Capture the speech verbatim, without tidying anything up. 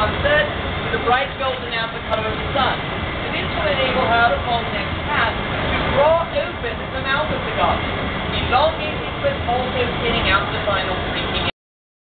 sunset with a bright golden outer colour of the sun. And this will enable her upon next pass to draw open the mouth of the garden, elongating but also thinning out the final three